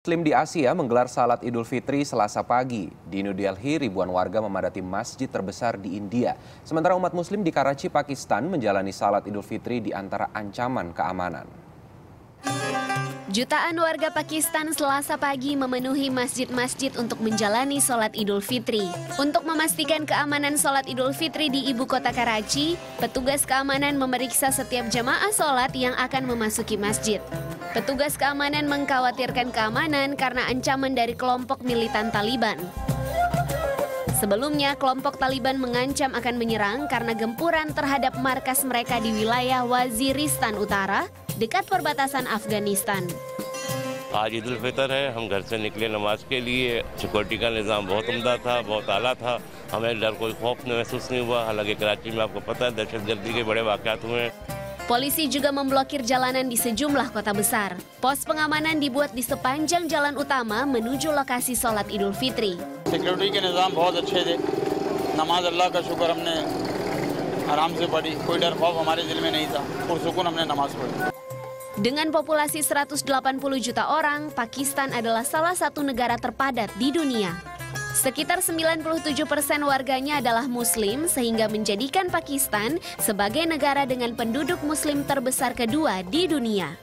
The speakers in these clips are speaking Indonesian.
Muslim di Asia menggelar salat Idul Fitri Selasa pagi. Di New Delhi, ribuan warga memadati masjid terbesar di India. Sementara umat Muslim di Karachi, Pakistan menjalani salat Idul Fitri di antara ancaman keamanan. Jutaan warga Pakistan Selasa pagi memenuhi masjid-masjid untuk menjalani sholat Idul Fitri. Untuk memastikan keamanan sholat Idul Fitri di ibu kota Karachi, petugas keamanan memeriksa setiap jamaah sholat yang akan memasuki masjid. Petugas keamanan mengkhawatirkan keamanan karena ancaman dari kelompok militan Taliban. Sebelumnya, kelompok Taliban mengancam akan menyerang karena gempuran terhadap markas mereka di wilayah Waziristan Utara, dekat perbatasan Afghanistan. आज ईद उल फितर है, हम घर से निकले नमाज के लिए। सिक्योरिटी का निज़ाम बहुत उम्दा था, बहुत आला था। हमें डर कोई खौफ महसूस नहीं हुआ। हालांकि कराची में आपको पता है दहशतगर्दी के बड़े वाक़यात हुए हैं। Polisi juga memblokir jalanan di sejumlah kota besar. Pos pengamanan dibuat di sepanjang jalan utama menuju lokasi sholat Idul Fitri. Security के निज़ाम बहुत अच्छे थे। नमाज अल्लाह का शुक्र हमने आराम से पढ़ी। कोई डर खौफ हमारे दिल में नहीं था। पुरसुकून हमने नमाज पढ़ी। Dengan populasi 180 juta orang, Pakistan adalah salah satu negara terpadat di dunia. Sekitar 97% warganya adalah Muslim, sehingga menjadikan Pakistan sebagai negara dengan penduduk Muslim terbesar kedua di dunia.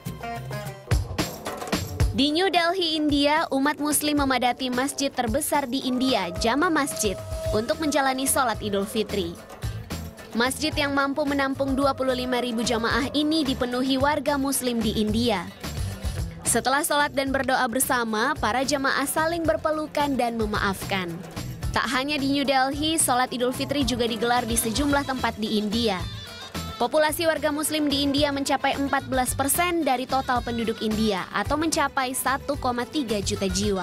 Di New Delhi, India, umat Muslim memadati masjid terbesar di India, Jama Masjid, untuk menjalani sholat Idul Fitri. Masjid yang mampu menampung 25.000 jamaah ini dipenuhi warga Muslim di India. Setelah sholat dan berdoa bersama, para jamaah saling berpelukan dan memaafkan. Tak hanya di New Delhi, sholat Idul Fitri juga digelar di sejumlah tempat di India. Populasi warga Muslim di India mencapai 14% dari total penduduk India atau mencapai 1,3 juta jiwa.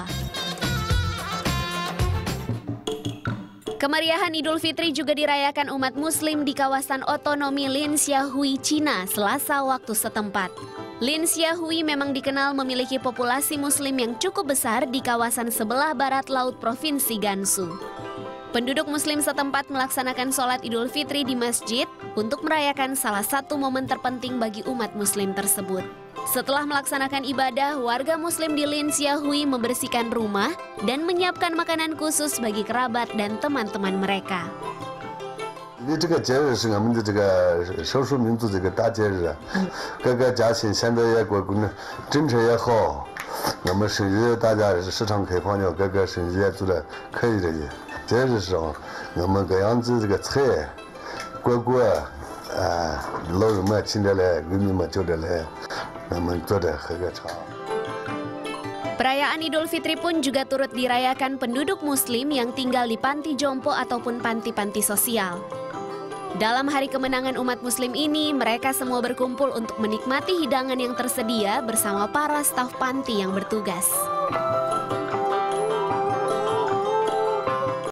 Kemeriahan Idul Fitri juga dirayakan umat Muslim di kawasan otonomi Lin Xiahui, Cina, Selasa waktu setempat. Lin Xiahui memang dikenal memiliki populasi Muslim yang cukup besar di kawasan sebelah barat laut Provinsi Gansu. Penduduk Muslim setempat melaksanakan sholat Idul Fitri di masjid untuk merayakan salah satu momen terpenting bagi umat Muslim tersebut. Setelah melaksanakan ibadah, warga Muslim di Lin Xiahui membersihkan rumah dan menyiapkan makanan khusus bagi kerabat dan teman-teman mereka. 这个节日是我们的这个少数民族这个大节日，各个家庭现在也过呢，政策也好，我们生意大家市场开放了，各个生意也做得可以的。节日上，我们各样子这个菜，果果，老人们请着来，闺蜜们叫着来，我们坐着喝个茶。 Perayaan Idul Fitri pun juga turut dirayakan penduduk Muslim yang tinggal di panti jompo ataupun panti-panti sosial. Dalam hari kemenangan umat Muslim ini, mereka semua berkumpul untuk menikmati hidangan yang tersedia bersama para staf panti yang bertugas.